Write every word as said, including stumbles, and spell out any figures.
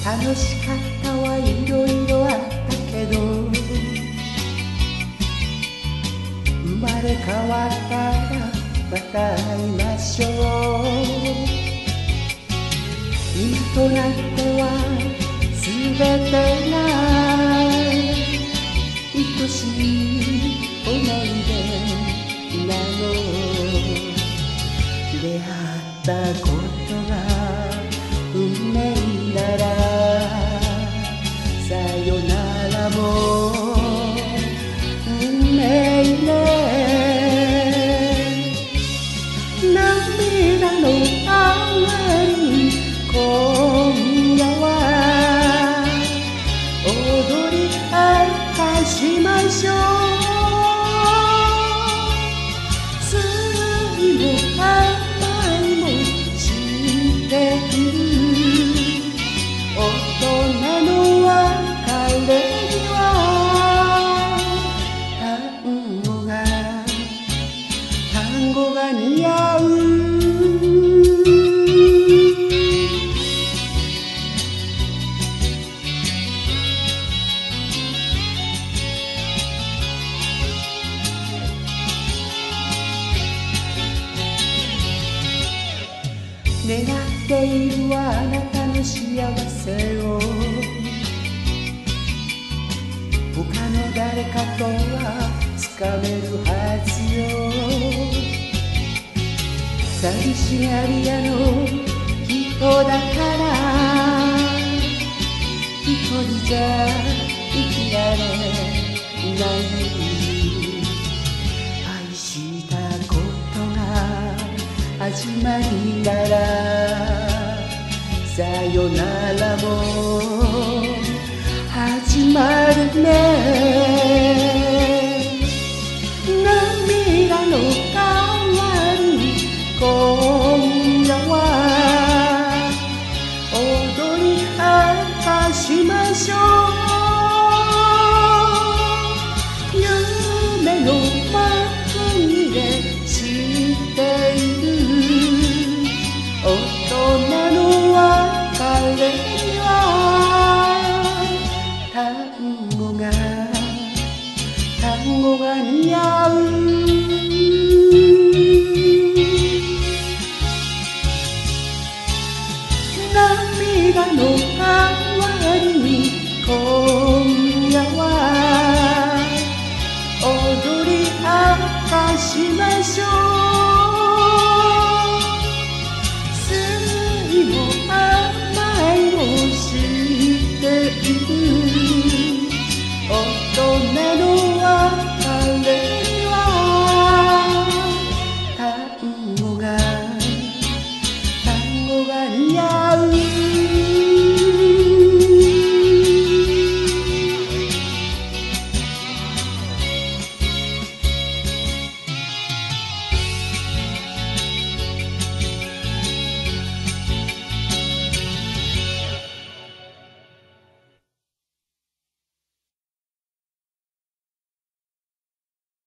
楽しかったはいろいろあったけど、生まれ変わったらまた会いましょう。今となっては全てが愛しい思い出なの。出会ったことが運命ならさよならも運命ね。涙の雨に今夜は踊り明かしましょう。罪も甘いも知っている大人の別れには単語が単語が似合う。願っているはあなたの幸せを他の誰かとはつかめるはずよ。寂しがり屋の人だから一人じゃ生きられない。愛したことが始まりならさよならも始まるね。涙の代わりに今夜は踊り明かしましょう。夢の幕切れしている大人の別れには単語が単語が似合う。涙の代わりに今夜は踊り明かしましょう。酸いも甘いも知っている